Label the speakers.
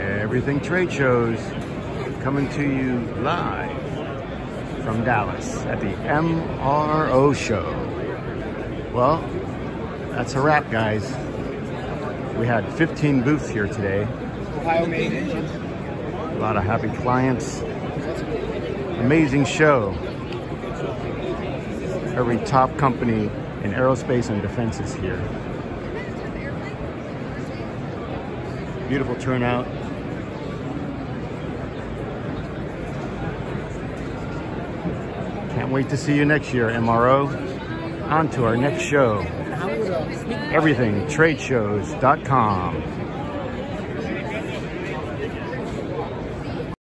Speaker 1: Everything trade shows coming to you live from Dallas at the MRO Show. Well, that's a wrap, guys. We had 15 booths here today. A lot of happy clients. Amazing show. Every top company in aerospace and defense is here. Beautiful turnout. Can't wait to see you next year, MRO. On to our next show. Everything Tradeshows.com.